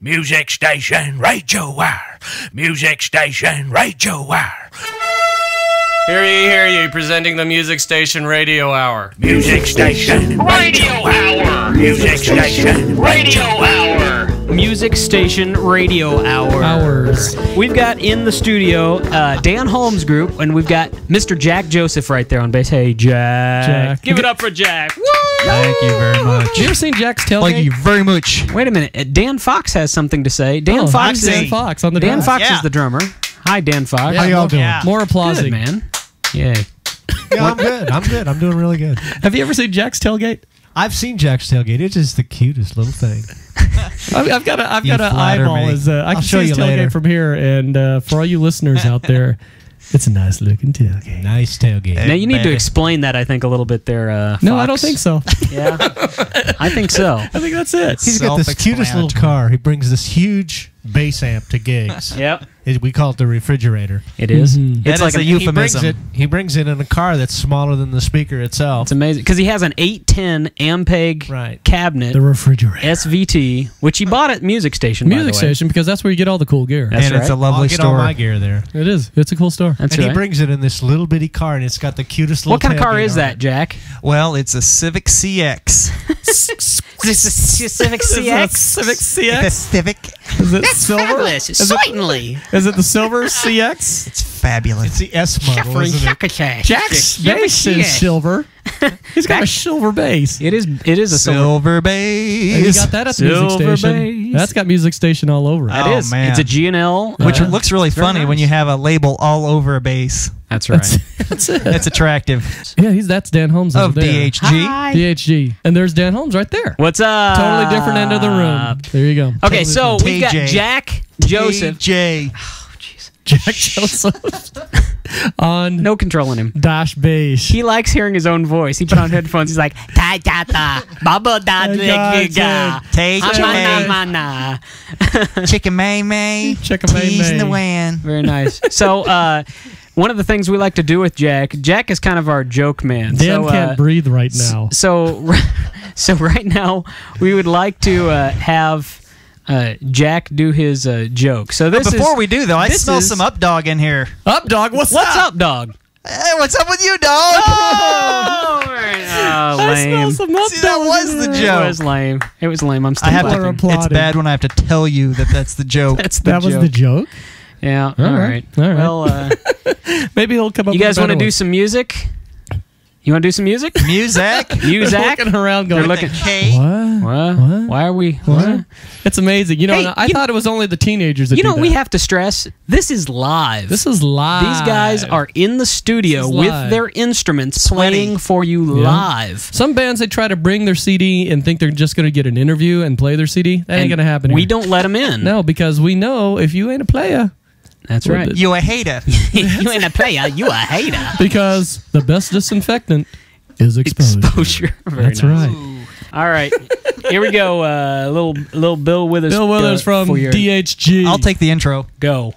Music station, radio wire. Music station, radio wire. Hear ye, presenting the Music Station Radio Hour. Music station, radio hour. Music station, radio hour. Music Station Radio Hours. We've got in the studio Dan Holmes Group, and we've got Mr. Jack Joseph right there on bass. Hey, Jack. Give it up for Jack. Woo! Thank you very much. You ever seen Jack's tailgate? Thank you very much. Wait a minute. Dan Fox has something to say. Dan Fox on the Dan drums. Fox is the drummer. Hi, Dan Fox. Yeah, How y'all doing? More applause, Good, man. Yay. Yeah, I'm good. I'm doing really good. Have you ever seen Jack's tailgate? I've seen Jack's tailgate. It's just the cutest little thing. I've got an flatter eyeball. me. I can show see his you tailgate later. from here, and for all you listeners out there, it's a nice looking tailgate. Nice tailgate. Now, you need to explain that, I think, a little bit there, No, I Fox. don't think so. Yeah. I think so. I think that's it. He's got this cutest little car. He brings this huge bass amp to gigs. Yep. We call it the refrigerator. It is. Mhm. It's That like is a euphemism. He brings it in a car that's smaller than the speaker itself. It's amazing because he has an 810 Ampeg Right. cabinet, The refrigerator. SVT, which he bought at Music Station. by the Music way. station, because that's where you get all the cool gear. That's and it's a right. lovely I'll get all store. my gear there. It is. It's a cool store. That's and right. he brings it in this little bitty car, and it's got the cutest little What kind of car tailgate is on that, it. Jack? Well, it's a Civic CX. This is Civic CX? Civic It's a CX? Civic. Is it silver? Certainly. Is it the silver CX? It's fabulous. It's the S model, isn't it? Jack's bass is silver. He's got a silver bass. It is a silver. Silver And Base. you got that at the Music Silver Station. bass. That's got Music Station all over it. That Oh, is. man. It's a G&L. Which looks really very funny nice. when you have a label all over a base. That's right. That's it. That's attractive. Yeah, that's Dan Holmes Of over there. DHG. DHG. And there's Dan Holmes right there. What's up? Totally different end of the room. There you go. Okay, Totally so different. we've got TJ. Jack Joseph. J. Jack Joseph on No controlling him. dash bass. He likes hearing his own voice. He put on headphones. He's like, ta ta ta, baba da da ga. Tay Mana. Chicken May May. Chicken May Teas in May. the wind. Very nice. So, one of the things we like to do with Jack is kind of our joke man. Dan so, can't breathe right now. So right now, we would like to have Jack do his joke. So this Before we do, though, I this smell is- some up dog in here. Up, dog. What's up, dog? Hey, what's up with you, dog? Oh, I smell lame. some up, See, that dog was in the there. joke. It was lame. It was lame. I'm still I have People are laughing. It's applauding. bad when I have to tell you that that's the joke. That's the That was joke. the joke? Yeah. All All right. right. All right. Well, Maybe he'll come up you with guys a want to better do one. some music? You want to do some music? Music. You, They're Zach? looking around going, They're looking. K. what? What? Why are we? What? It's amazing. You know, Hey, I thought it was only the teenagers that You do know, that. we have to stress this is live. This is live. These guys are in the studio This is with live. their instruments playing for you Yeah. live. Some bands, they try to bring their CD and think they're just going to get an interview and play their CD. That ain't And going to happen We here. don't let them in. No, because we know if you ain't a player, That's Well, right. the- You a hater. You ain't a player. You a hater. because the best disinfectant is exposure. Exposure. Very That's nice. right. All right. Here we go. Little Bill Withers. Bill Withers from for your DHG. I'll take the intro. go.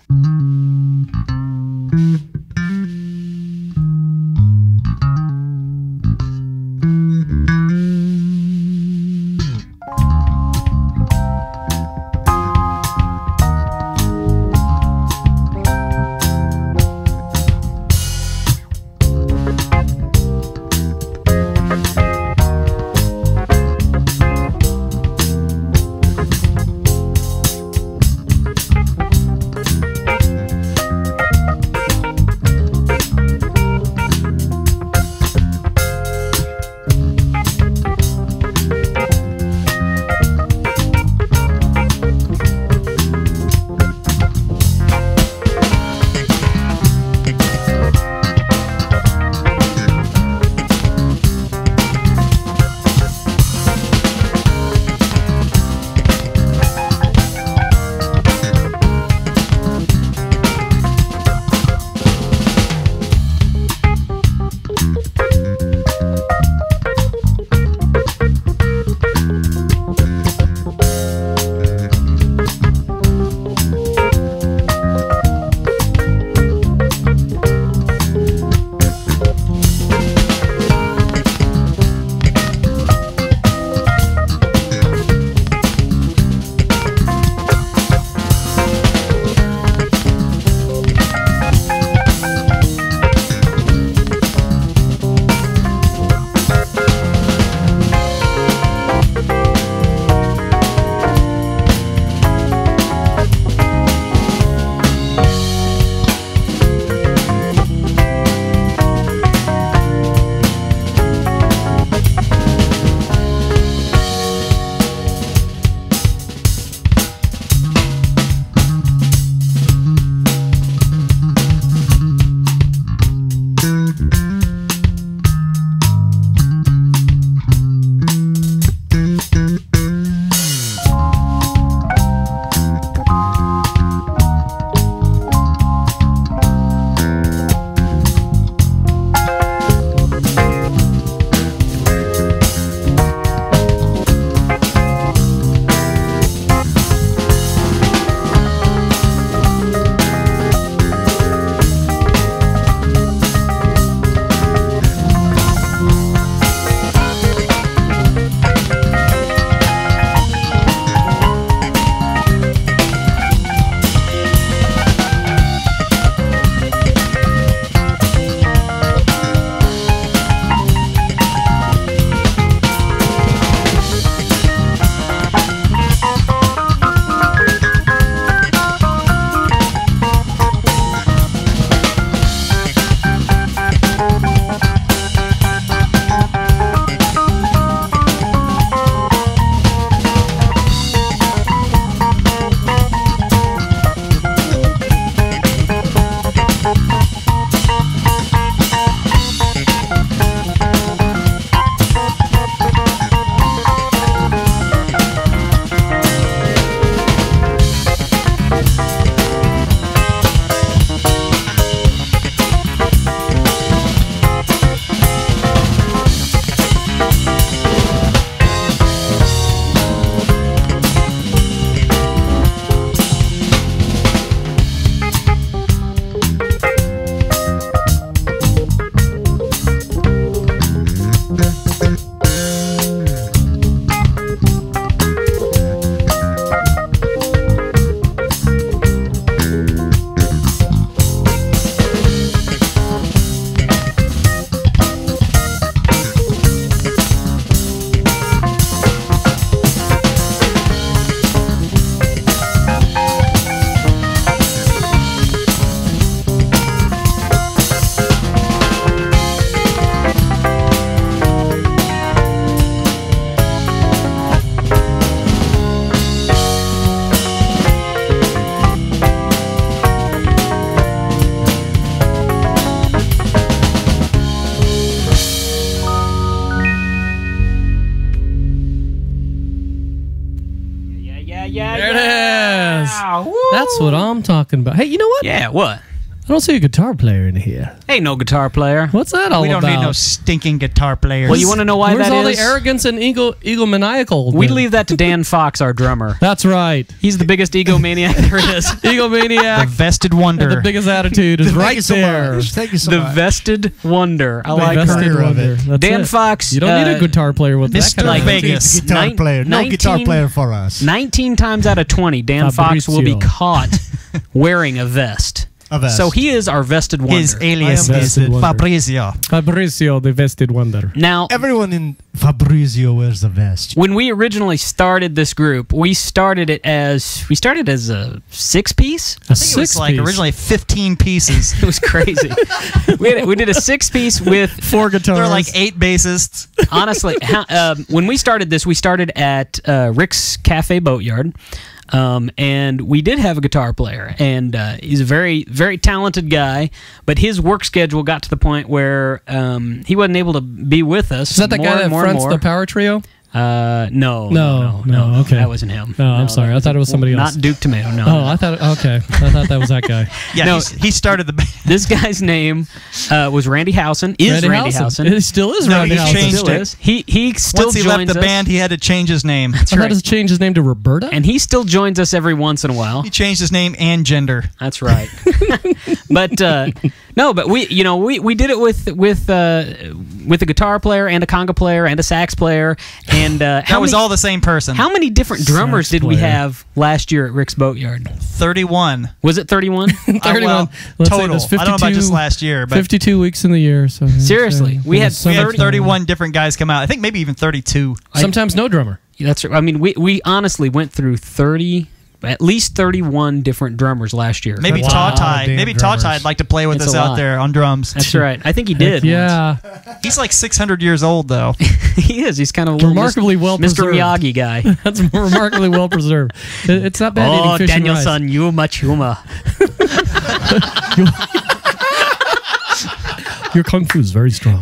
yeah. There it is. Woo. That's what I'm talking about. Hey, you know what? Yeah, what? I don't see a guitar player in here. Ain't no guitar player. What's that all We don't about? need no stinking guitar players. Well, you want to know why Where's that all is? the arrogance and egomaniacal? We leave that to Dan Fox, our drummer. That's right. He's the biggest egomaniac there is. the Egomaniac. vested And wonder. the biggest attitude is right there. Thank you so The much. vested wonder. I like Vested career her. of wonder. it. That's Dan it. Fox. You don't need a guitar player with that Mr. kind like of Vegas. Guitar Nine- player. No guitar 19 player for us. 19 times out of 20, Dan Fox will be Fabrizio. caught wearing a vest. A vest. So he is our vested wonder. His alias I am is vested wonder. Fabrizio. Fabrizio, the vested wonder. Now, Everyone in Fabrizio wears a vest. when we originally started this group, we started as a 6-piece. A I think it was like six-piece. originally 15 pieces. It was crazy. we did a 6-piece with 4 guitars. There were like 8 bassists. honestly. When we started this, we started at Rick's Cafe Boatyard. And we did have a guitar player, and he's a very, very talented guy, but his work schedule got to the point where he wasn't able to be with us. Is that the more guy and that more and fronts more. the power trio? No, okay. that wasn't him. No, I'm sorry. I thought it was somebody else. Not Duke Tomato. No. Oh, I thought. Okay, I thought that was that guy. Yeah, No. he started the band. This guy's name was Randy Housen. Randy Housen? It still is No, Randy he Housen. changed Still it. is. He still Once he joins left the us, band, he had to change his name. That's I thought right. he changed his name to Roberta. And he still joins us every once in a while. He changed his name and gender. That's right. But no, but we did it with a guitar player and a conga player and a sax player and That was all the same person. How many different drummers Sax did we player. have last year at Rick's Boatyard? 31. Was it 31? 31. Well, Let's say total. there's I don't know about 52 just last year, but 52 weeks in the year. So Seriously, we had we had 30 31 different guys come out. I think maybe even 32. Sometimes no drummer. That's. I mean, we honestly went through 30. At least 31 different drummers last year. Maybe Wow. Tawtai. Damn Maybe drummers. Tawtai'd like to play with It's us a out lot. there on drums. That's right. I think he did. Yeah. He's like 600 years old, though. once. He is. He's kind of a little Remarkably well Mr. preserved. Miyagi guy. That's remarkably well preserved. It's not bad eating Oh, fish and rice. Danielson, you much humor. Your kung fu is very strong.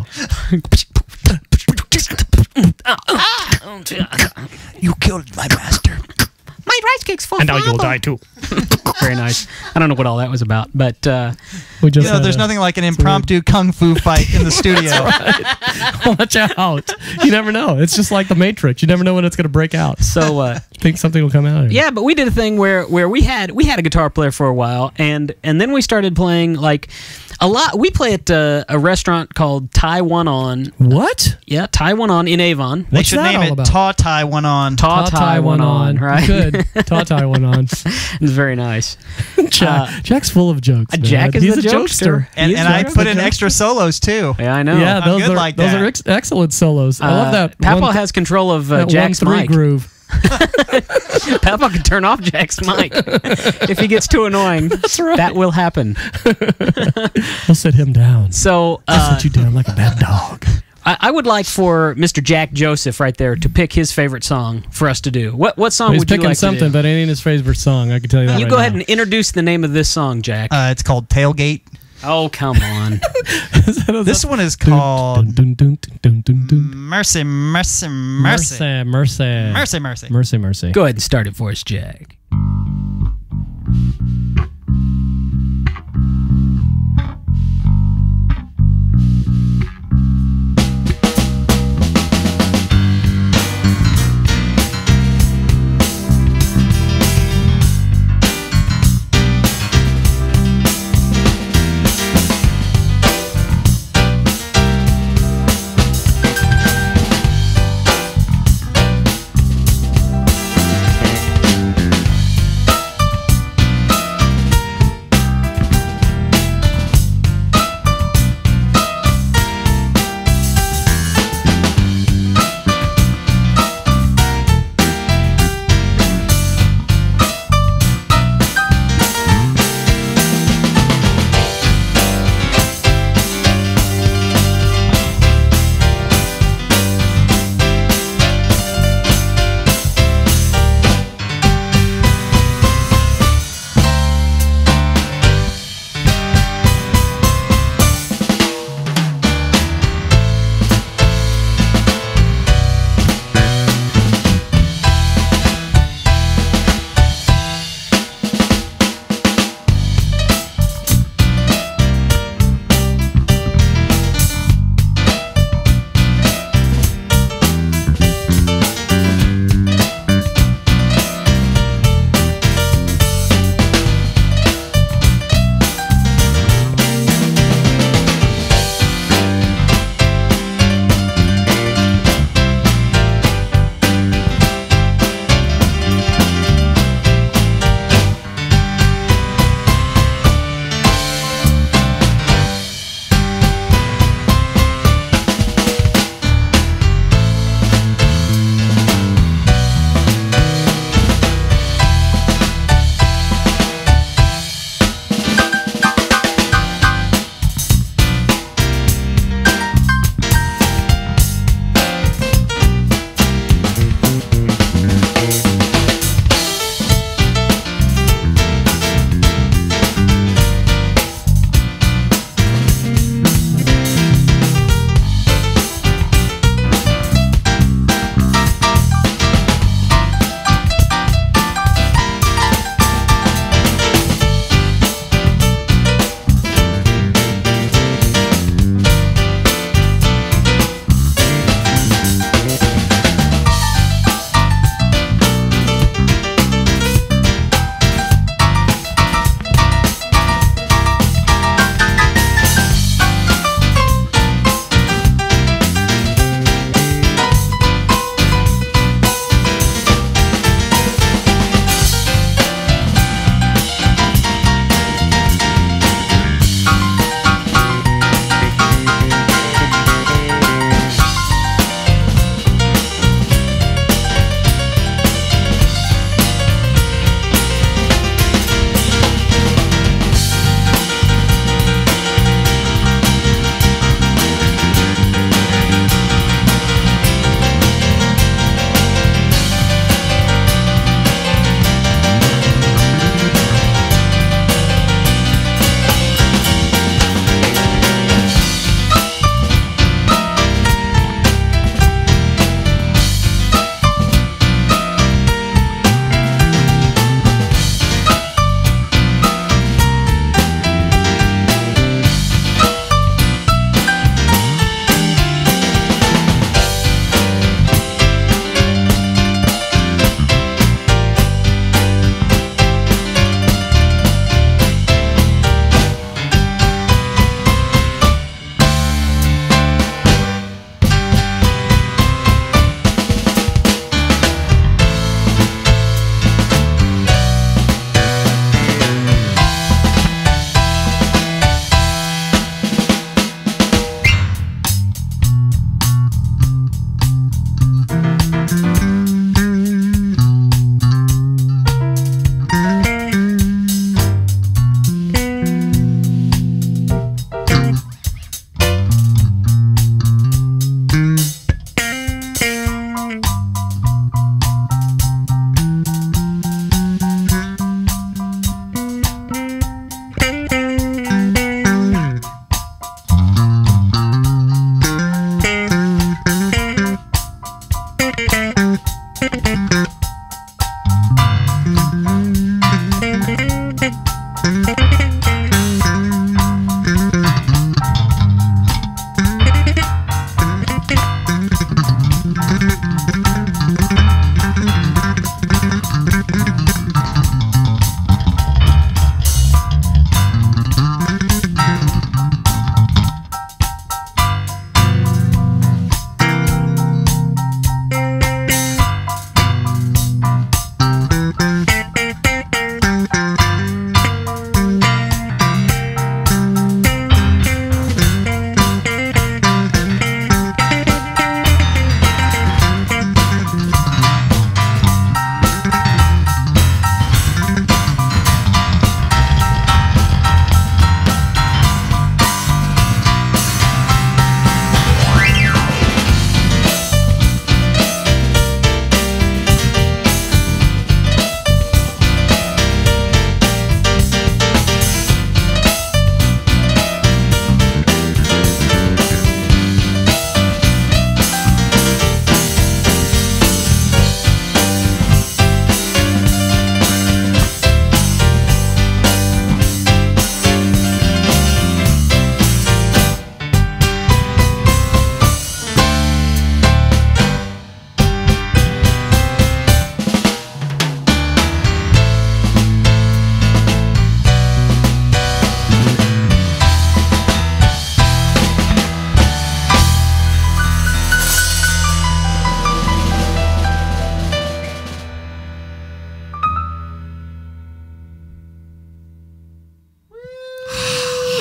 You killed my master. My rice cake's full. And now you'll die too. Very nice. I don't know what all that was about, but We just You know, there's nothing like an impromptu kung fu fight in the studio. Watch out. You never know. It's just like the Matrix. You never know when it's going to break out. so Think something will come out of it. yeah. But we did a thing where we had a guitar player for a while, and then we started playing like a lot. We play at a restaurant called Taiwan On. What? Yeah, Taiwan On in Avon. They What's should that name all it about? Tawtai went on. Taiwan went on. right? Good. Tawtai went on. It's very nice. Jack's full of jokes. Man. Jack is He's the a jokester. And, He's and I Jack's put the in jokester. extra solos, too. Yeah, I know. Yeah, I'm those good are like those that. are excellent solos. I love that. Papa has control of that Jack's 1-3 mic. groove. Papa can turn off Jack's mic if he gets too annoying. That's right. That will happen. We'll sit him down. So Sit you down like a bad dog. I would like for Mr. Jack Joseph right there to pick his favorite song for us to do. What song He's would you picking like something, to do? but it ain't his favorite song. I can tell you that. You right go now. ahead and introduce the name of this song, Jack. It's called Tailgate. Oh, come on. This one is called Dun, dun, dun, dun, dun, dun. Mercy, Mercy, Mercy. Mercy. Mercy, Mercy. Mercy, mercy. Go ahead and start it for us, Jack.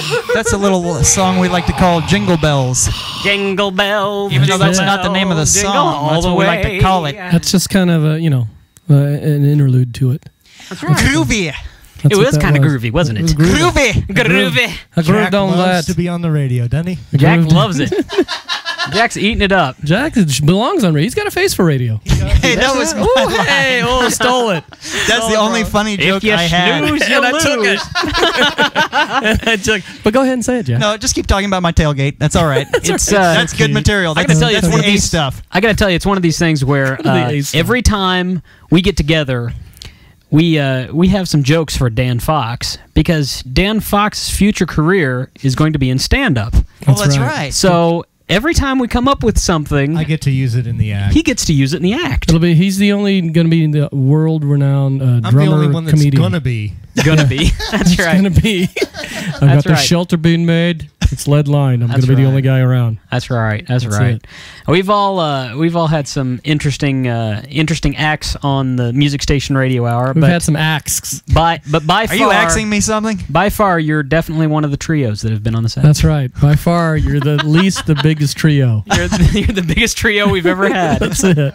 That's a little song we like to call Jingle Bells. Jingle bells. Even though that's jingle not the name of the bells, jingle song, all that's the what we like to way. call it. That's just kind of a, an interlude to it. Groovy. That's It what was that kind of groovy, wasn't it? Groovy. Groovy. I Jack grooved on loves that. to be on the radio, doesn't he? Jack Grooved. loves it. Jack's eating it up. Jack belongs on radio. He's got a face for radio. Hey, that was my Oh, line. hey, stole it. That's the only funny joke you I had. snooze, you And I lose. took it. I took, but go ahead and say it, Jack. No, just keep talking about my tailgate. That's all right. That's good material. I That's, gotta tell you, that's it's one the of A these stuff. I gotta tell you, it's one of these things where The ace song. every time we get together, we have some jokes for Dan Fox because Dan Fox's future career is going to be in stand-up. Well, that's right. So every time we come up with something, I get to use it in the act. he gets to use it in the act. He's the only going to be the world-renowned I'm drummer the only one that's comedian. gonna be. Gonna be. That's It's right. going to be. I've got the right. shelter being made. It's lead line. I'm going That's to be the right. only guy around. That's right. That's That's right. it. We've all had some interesting acts on the music station radio hour. We've but had some acts. by Are you axing me something? By far, you're definitely one of the trios that have been on the set. That's right. By far, you're the least the biggest trio. You're the biggest trio we've ever had. That's it.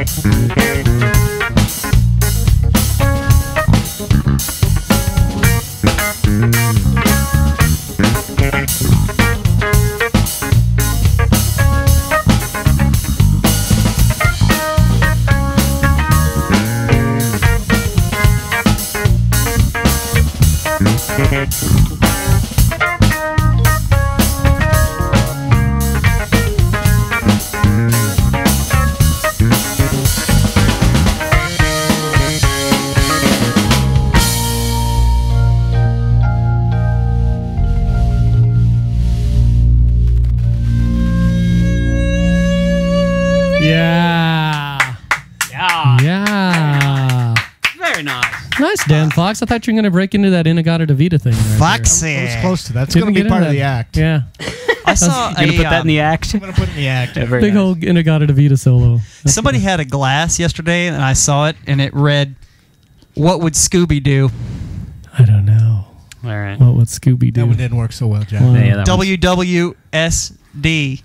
Yeah. Yeah. Yeah. Very nice. Nice, Dan Fox. I thought you were going to break into that Inagata-DeVita thing. Right Foxy. I was close to that. It's Didn't going to get be part into of the that. act. Yeah. I saw You gonna put that in the act? I'm going to put it in the act. Yeah, very Big nice. old Inagata-DeVita solo. That's Somebody good. had a glass yesterday, and I saw it, and it read, "What would Scooby do?" I don't know. All right. What would Scooby do? That one didn't work so well, Jack. Wow. Yeah, that one's- WWSD.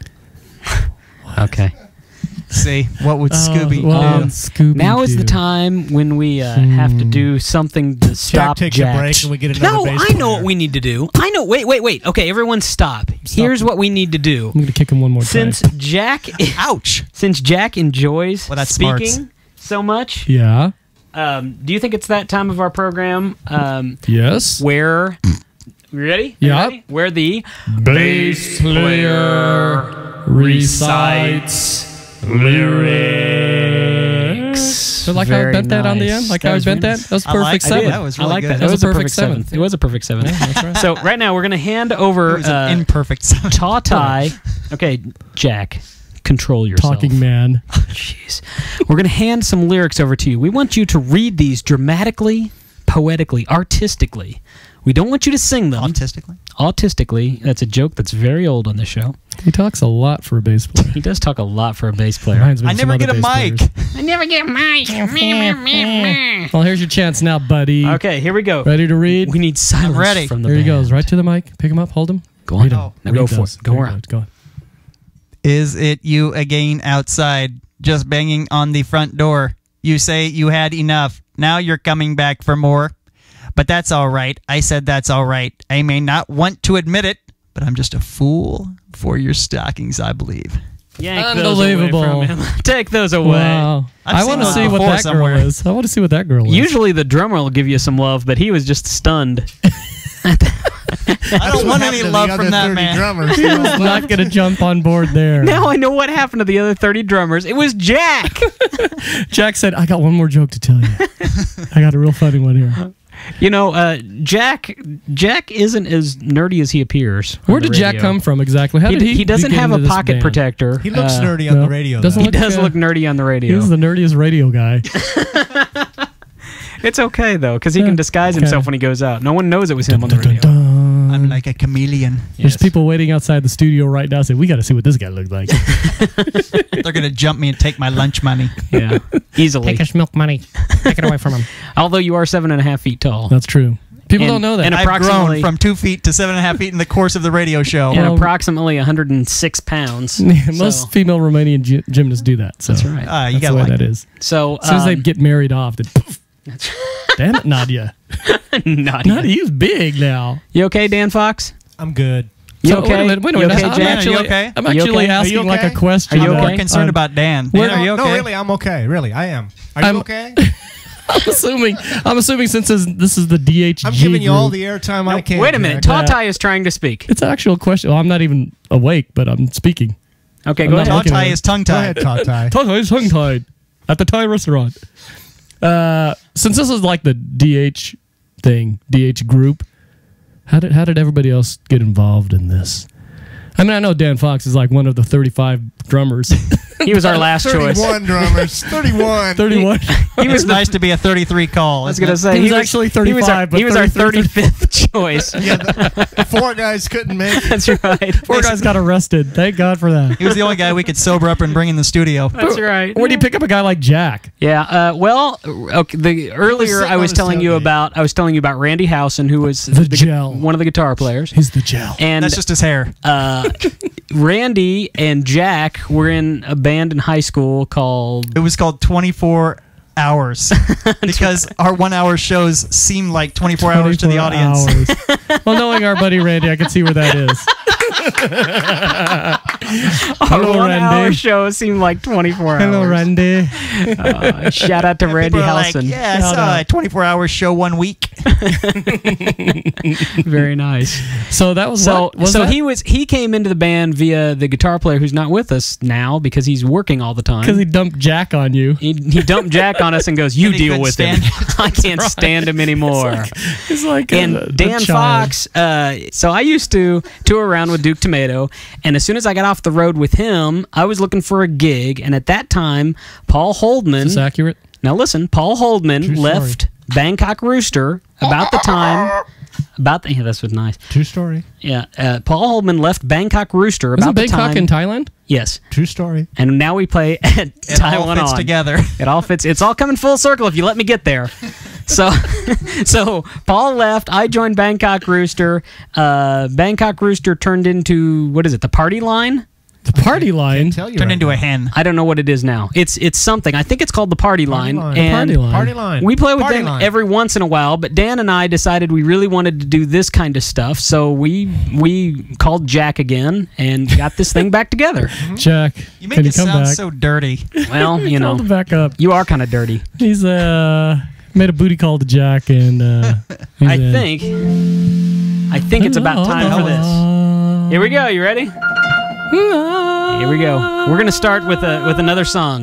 Okay. See, what would Scooby well, do? Scooby Now is the time when we have to do something to stop takes Jack. a break and we get another No, bass I know player. what we need to do. I know. Wait. Okay, everyone stop. Here's what we need to do. I'm going to kick him one more Since time. Jack, Ouch! since Jack enjoys Well, that's speaking smarts. so much, Yeah. do you think it's that time of our program Yes. where? You ready? Yeah. You ready? Where the Bass player recites lyrics. So like how I Very bent that on the nice. end? Like That how I was bent really that? That was I perfect liked it. seven. That was I really like good. that. That That was was a a perfect perfect seventh. It was a perfect seventh. That's right. So right now we're gonna hand over It was an imperfect sound. Tautai. Okay, Jack, control yourself. Talking man. Jeez. We're going to hand some lyrics over to you. We want you to read these dramatically, poetically, artistically. We don't want you to sing them. Autistically? Autistically. That's a joke that's very old on the show. He talks a lot for a bass player. He does talk a lot for a bass player. Reminds me I of some never other get a bass mic. players. I never get mic. Well, here's your chance now, buddy. Okay, here we go. Ready to read? We need silence ready. from the Here he band. goes. Right to the mic. Pick him up. Hold him. Go on. Read him. Oh. Now Read go for those. it. Go There you around. Go on. Is it you again outside, just banging on the front door? You say you had enough. Now you're coming back for more. But that's all right. I said that's all right. I may not want to admit it, but I'm just a fool for your stockings, I believe. Yank those away Unbelievable. from him. Take those away. Wow. I've I seen want to those see what before that somewhere. girl is. I want to see what that girl is. Usually the drummer will give you some love, but he was just stunned. I don't want any love from that man. Drummers. he was not going to jump on board there. Now I know what happened to the other 30 drummers. It was Jack. Jack said, I got one more joke to tell you. I got a real funny one here. You know, Jack isn't as nerdy as he appears. on Where the did Jack radio. come from exactly? How did He doesn't get have a into this pocket band? protector. He looks Uh, nerdy on no, the radio. doesn't though. He does look nerdy on the radio. He's the nerdiest radio guy. It's okay though, because he can disguise okay. himself when he goes out. No one knows it was him on the Dun, dun, radio. dun. I'm like a chameleon. There's Yes. people waiting outside the studio right now saying, we got to see what this guy looks like. They're going to jump me and take my lunch money. Yeah, easily. milk money. Take it away from him. Although you are 7.5 feet tall. That's true. People And- don't know that. and I've grown approximately- from 2 feet to 7.5 feet in the course of the radio show. and Well- approximately 106 pounds. Most So- female Romanian gymnasts do that. So That's right. You that's got the way like that is. So As soon as they get married off, then poof. Damn it, Nadia. Nadia. Nadia, he's big now. You okay, Dan Fox? I'm good. You So, okay? Wait a minute. You okay, I'm Jack? actually, Are you okay? I'm Are you actually okay? asking Are you like a okay? question. Are you I'm okay? more concerned about Dan. Where- Dan, are you okay? No, really, I'm okay. Really, I am. Are I'm- you okay? I'm assuming since this is the DHG I'm giving you all group, the airtime I can. Wait a minute. Jack. Tautai is trying to speak. it's an actual question. Well, I'm not even awake, but I'm speaking. Okay, I'm go not ahead. looking at Tie it. is tongue Go ahead, tied. Tautai. Tautai is tongue-tied at the Thai restaurant. Since this is like the DH thing, DH group, how did everybody else get involved in this? I mean, I know Dan Fox is like one of the 35 drummers. He was our last choice. 31 drummers. 31. 31. He was It's nice to be a 33 call. I was isn't going it? to say He was actually 35, He was our but 35th choice. Yeah, the 4 guys couldn't make it. That's right. Four guys got arrested. Thank God for that. He was the only guy we could sober up and bring in the studio. That's right. Where do you pick up a guy like Jack? Yeah. Well, okay. Earlier sitting I on was his telling you tailgate. about Randy Housen, who was The gel. one of the guitar players, He's the gel. and That's just his hair. Randy and Jack were in a band in high school called. It was called 24 Hours because our 1 hour shows seem like 24 hours to the 24 audience. hours. Well, knowing our buddy Randy, I can see where that is. Hello, Our 1 hour Randy. show seemed like 24 hours. Hello, Randy. Shout out to Randy People are like, Halson. yeah, I Shout saw out. a 24 hour show 1 week. Very nice. So that was So what? so he came into the band via the guitar player who's not with us now because he's working all the time. because he dumped Jack on you. He dumped Jack on us and goes, "You And he deal couldn't with him. stand I can't stand him anymore." It's like And a Dan child. Fox, so I used to tour around with Duke Tomato, and as soon as I got off the road with him, I was looking for a gig, and at that time, Paul Holdman. Is this accurate? Now listen, Paul Holdman True left Bangkok Rooster about the time. Yeah, this was nice. True story. Yeah, Paul Holdman left Bangkok Rooster Isn't about the Bangkok time. in Thailand? Yes, True story. and now we play at It Taiwan all fits on. together. It all fits. It's all coming full circle if you let me get there. So, so Paul left. I joined Bangkok Rooster. Bangkok Rooster turned into what is it? The Party Line? The party line. Tell you Turned right into now. a hen. I don't know what it is now. It's something. I think it's called the Party Line. Line. And Party Line. Party line. we play with Party them line. every once in a while, but Dan and I decided we really wanted to do this kind of stuff, so we called Jack again and got this thing back together. Jack, You make can you it come sound back? so dirty. Well, you know, Called him back up. you are kind of dirty. He's made a booty call to Jack, and I think it's about time for this. Here we go. You ready? Here we go. We're gonna start with another song.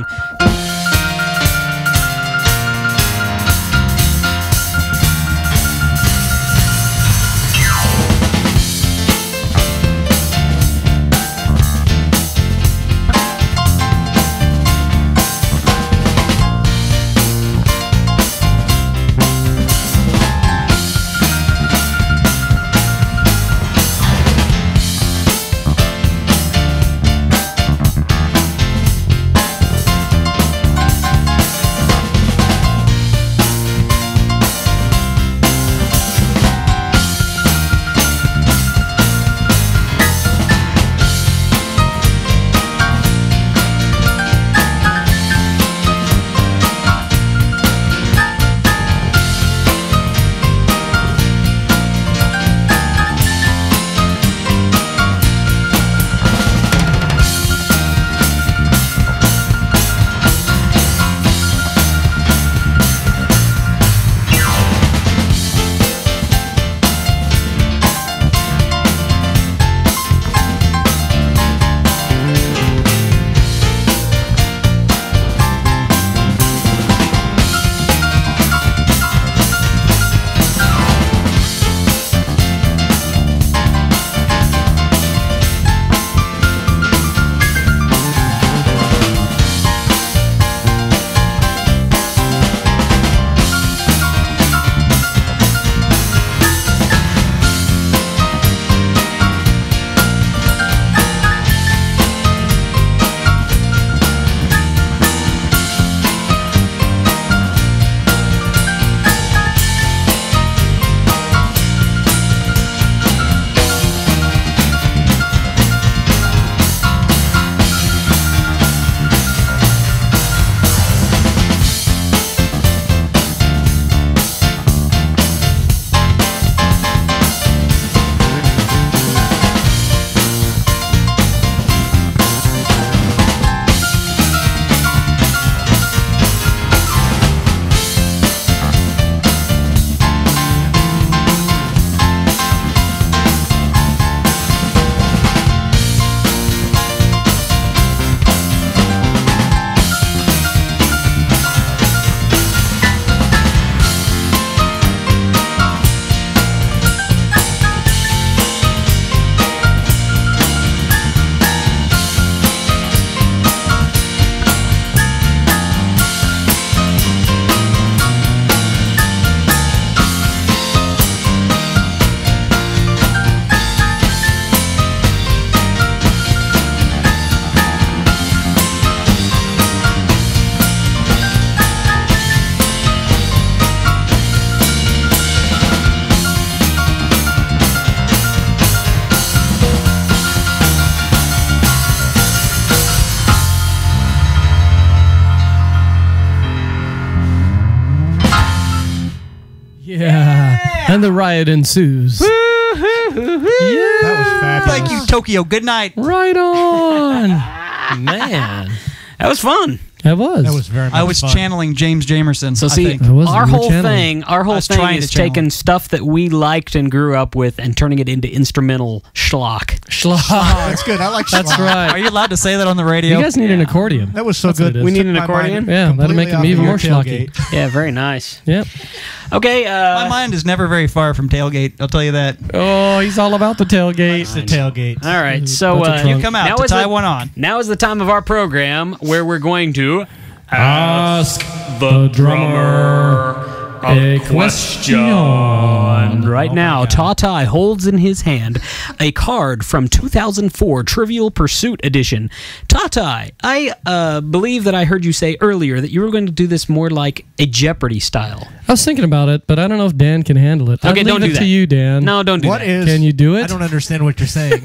And the riot ensues. That was fabulous. Thank you, Tokyo. Good night. Right on. Man. That was fun. That was. That was very much I was fun. channeling James Jamerson. So I see, think. I was- our you were whole channeling. thing trying is to channel. taking stuff that we liked and grew up with and turning it into instrumental schlock. Schlock. That's good. I like That's schlock. right. Are you allowed to say that on the radio? You guys need an accordion. That was so That's what good. it is. We need Took an my mind accordion? Yeah, that'd make completely him off even of more your schlocky. tailgate. Yeah, very nice. Yep. Okay. My mind is never very far from tailgate. I'll tell you that. Oh, he's all about the tailgate. It's the tailgate. All right. So Bunch of trunk. You come out now to is tie the- one on. Now is the time of our program where we're going to Ask the drummer a question. Right now, Tatai holds in his hand a card from 2004 Trivial Pursuit Edition. Tatai, I believe that I heard you say earlier that you were going to do this more like a Jeopardy style. I was thinking about it, but I don't know if Dan can handle it. Okay, I'd don't leave do it that. to you, Dan. No, don't do What that. is? Can you do it? I don't understand what you're saying.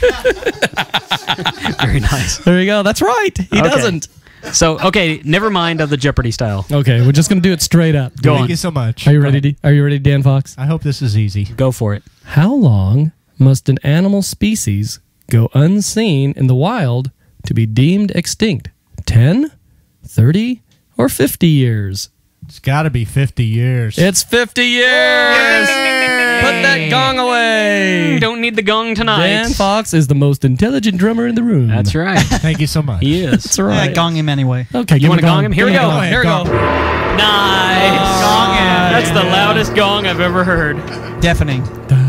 Very nice. There you go. That's right. He Okay. doesn't. So, okay, never mind of the Jeopardy style. Okay, we're just gonna do it straight up. Go Thank on. you so much. Are you ready? Are you ready, Dan Fox? I hope this is easy. Go for it. How long must an animal species go unseen in the wild to be deemed extinct? 10, 30, or 50 years? It's got to be 50 years. It's 50 years! Put that gong away! You don't need the gong tonight. Dan Fox is the most intelligent drummer in the room. That's right. Thank you so much. He is. That's right. Yeah, gong him anyway. Okay, You give want me to gong him? Here we Give me go. a gong. Here we go. Nice. Gong him. That's the loudest gong I've ever heard. Deafening.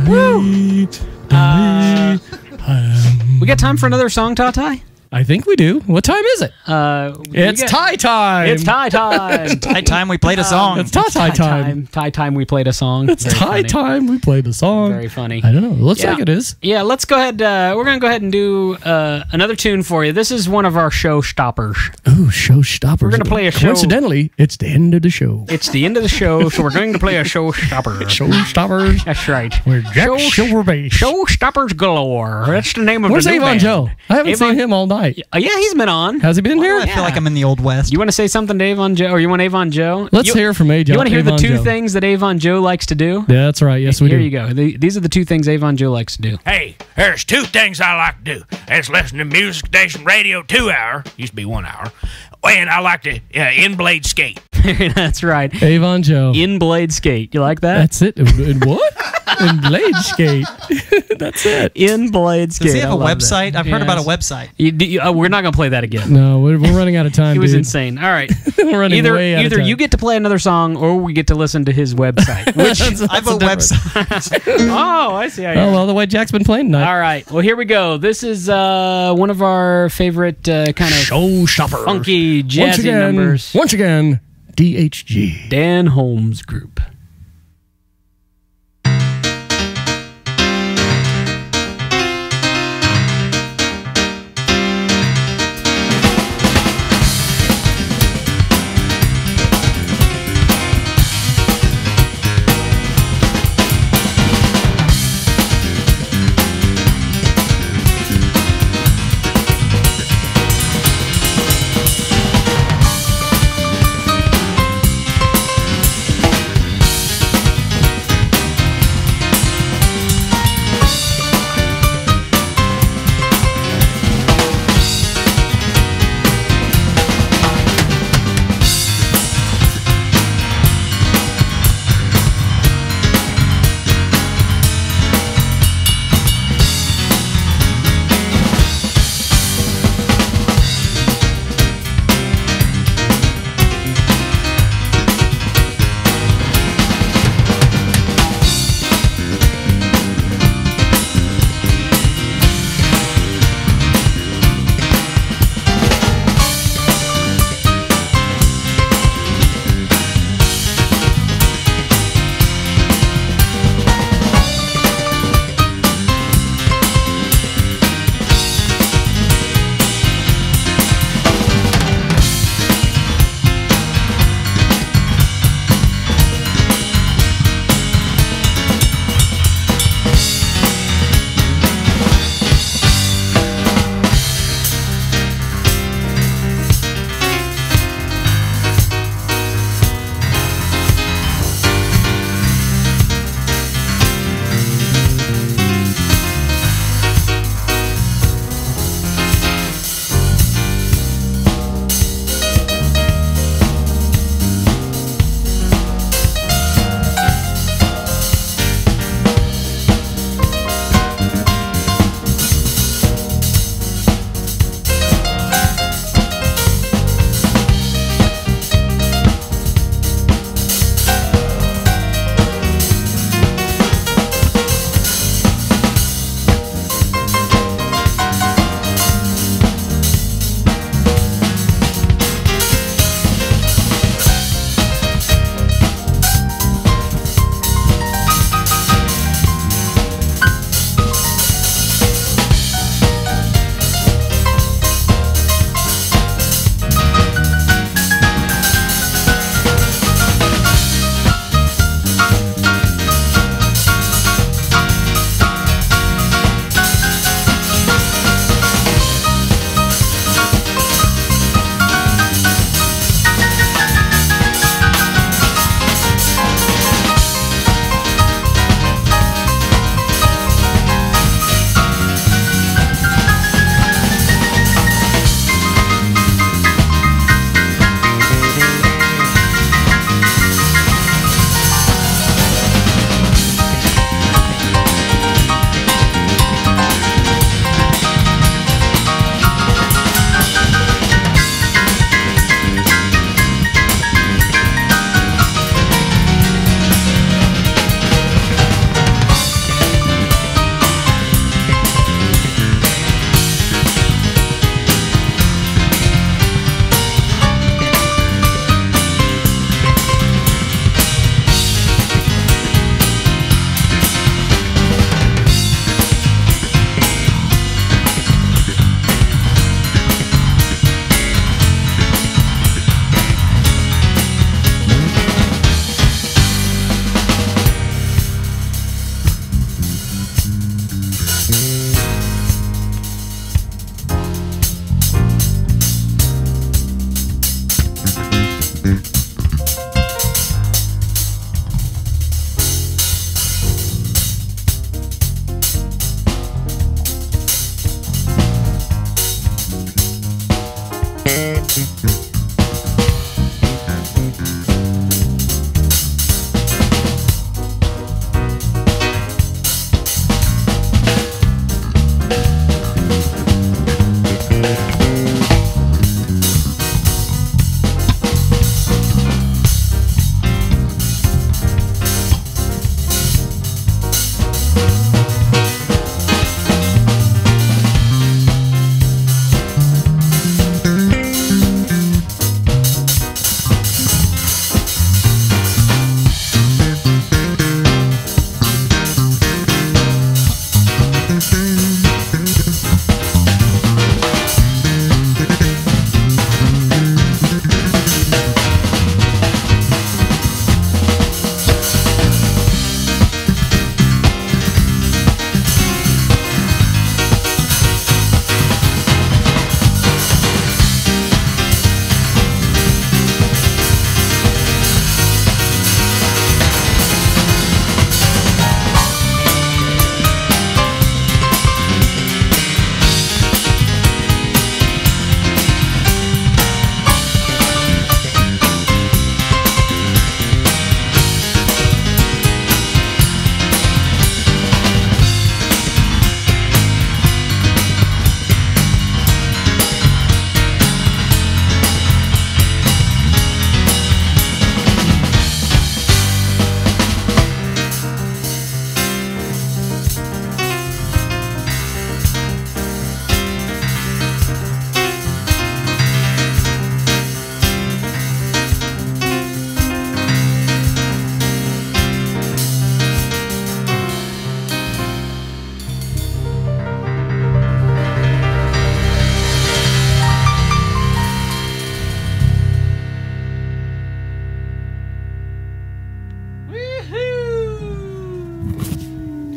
We got time for another song, Tatai? I think we do. What time is it? It's we got- tie time. It's tie time. Night time we played a song. It's tie time. Tie time. We played a song. It's Very tie funny. time. We played the song. Very funny. I don't know. It looks Yeah. like it is. Yeah, let's go ahead. We're going to go ahead and do another tune for you. This is one of our show stoppers. Ooh, showstoppers. We're gonna play a show. Coincidentally, it's the end of the show. It's the end of the show, so we're going to play a show stopper. Showstoppers. That's right. We're Jack Silverbass. Showstoppers galore. That's the name of Where's the new Avon band. Joe? I haven't Avon- seen him all night. Yeah, he's been on. Has he been Why do here? I feel like I'm in the Old West. You want to say something to Avon Joe, or you want Avon Joe? Let's hear from Avon. You want to hear the Avon two Joe. things that Avon Joe likes to do? Yeah, that's right. Yes, we Here do. you go. These are the two things Avon Joe likes to do. Hey, there's two things I like to do. That's listen to Music Station Radio 2 hour. Used to be 1 hour. And I like to in-blade skate. That's right. Avon Joe. In blade skate. You like that? That's it. And what? And blade skate. That's it. In blade skate. Does he have I a love that. website? I've heard about a Yes. website. We're not going to play that again. No, we're running out of time. It was dude. insane. All right. We're running way out of Either time. you get to play another song or we get to listen to his website. Which I have a website. Oh, I see how Oh, well, the way Jack's been playing tonight. All right. Well, here we go. This is one of our favorite kind of Showstopper. funky jazzy numbers. Once again, DHG. Dan Holmes Group.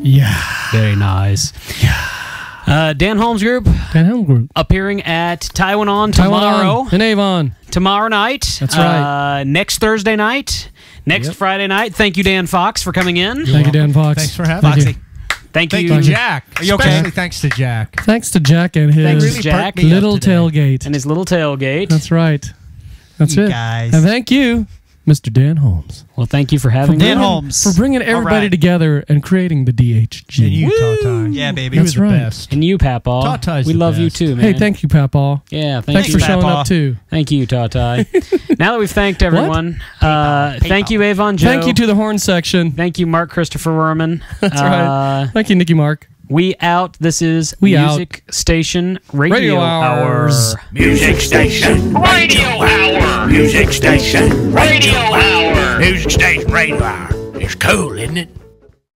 Yeah. Very nice. Dan Holmes Group Dan Helm Group. appearing at Taiwan tomorrow. In Avon. Tomorrow night. That's right. Next Thursday night. Next Friday night. Thank you, Dan Fox, for coming in. Thank you, Dan Fox. Thanks for having Thank me. you. Thank Thank you, you, Jack. Are you okay? Especially thanks to Jack. Thanks to Jack and his Thanks, Really Jack. perked me up little today. tailgate. and his little tailgate. That's right. That's You it. guys. And thank you, Mr. Dan Holmes, Well, thank you for having Dan me. Holmes. for bringing everybody right. together and creating the DHG. And you, Tata. Yeah, baby. You were That's the right. best. And you, Papaw. Tata's we the love you best. too, man. Hey, thank you, Papaw. Yeah, Thanks you, for showing Papaw. up too. Thank you, Tata. Now that we've thanked everyone, thank you, Avon Joe. Thank you to the horn section. Thank you, Mark Christopher Werman. That's right. Thank you, Nicky Mark. We out. This is We out. Music Station Radio, Radio Hours. Music Station Radio Hour. Music Station Radio Hour. Music Station Radio Hour. It's cool, isn't it?